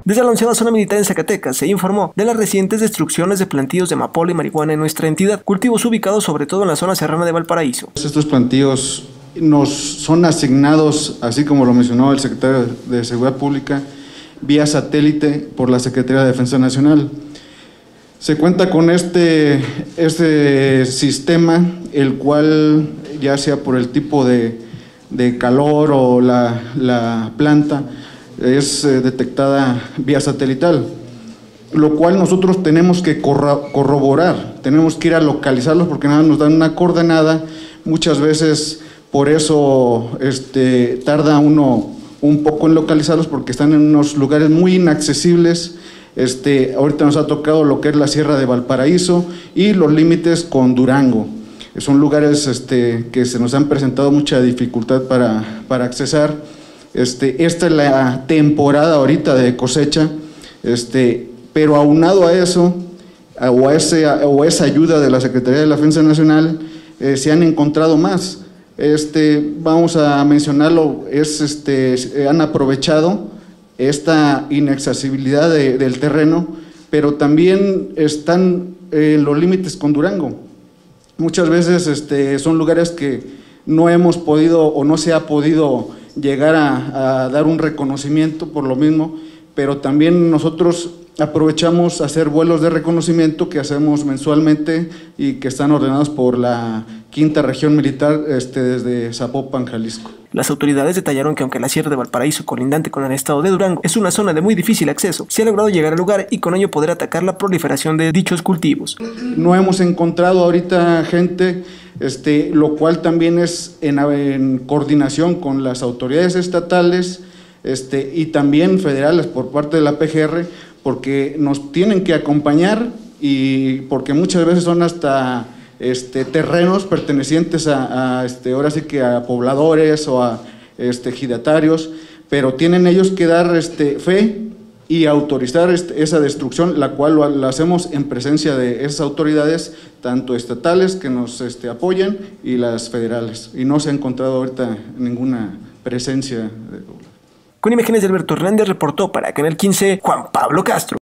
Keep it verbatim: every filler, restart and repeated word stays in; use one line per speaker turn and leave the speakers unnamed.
Desde la onceava zona militar en Zacatecas se informó de las recientes destrucciones de plantíos de amapola y marihuana en nuestra entidad, cultivos ubicados sobre todo en la zona serrana de Valparaíso.
Estos plantíos nos son asignados, así como lo mencionó el secretario de Seguridad Pública, vía satélite por la Secretaría de Defensa Nacional. Se cuenta con este, este sistema, el cual, ya sea por el tipo de, de calor o la, la planta, es eh, detectada vía satelital, lo cual nosotros tenemos que corroborar, tenemos que ir a localizarlos porque nada nos dan una coordenada, muchas veces por eso este, tarda uno un poco en localizarlos porque están en unos lugares muy inaccesibles. Este, ahorita nos ha tocado lo que es la Sierra de Valparaíso y los límites con Durango. Son lugares este, que se nos han presentado mucha dificultad para, para accesar. Este, esta es la temporada ahorita de cosecha, este, pero aunado a eso, o a, ese, o a esa ayuda de la Secretaría de la Defensa Nacional, eh, se han encontrado más. Este, vamos a mencionarlo, es, este, han aprovechado esta inaccesibilidad de, del terreno, pero también están en los límites con Durango. Muchas veces este, son lugares que no hemos podido o no se ha podido llegar a, a dar un reconocimiento por lo mismo, pero también nosotros aprovechamos hacer vuelos de reconocimiento que hacemos mensualmente y que están ordenados por la quinta región militar este, desde Zapopan, Jalisco.
Las autoridades detallaron que aunque la Sierra de Valparaíso, colindante con el estado de Durango, es una zona de muy difícil acceso, se ha logrado llegar al lugar y con ello poder atacar la proliferación de dichos cultivos.
No hemos encontrado ahorita gente, este, lo cual también es en, en coordinación con las autoridades estatales este, y también federales por parte de la P G R, porque nos tienen que acompañar y porque muchas veces son hasta este, terrenos pertenecientes a, a este, ahora sí que a pobladores o a este, ejidatarios, pero tienen ellos que dar este, fe y autorizar este, esa destrucción, la cual lo, la hacemos en presencia de esas autoridades, tanto estatales que nos este, apoyan y las federales, y no se ha encontrado ahorita ninguna presencia de...
Con imágenes de Alberto Hernández reportó para Canal quince Juan Pablo Castro.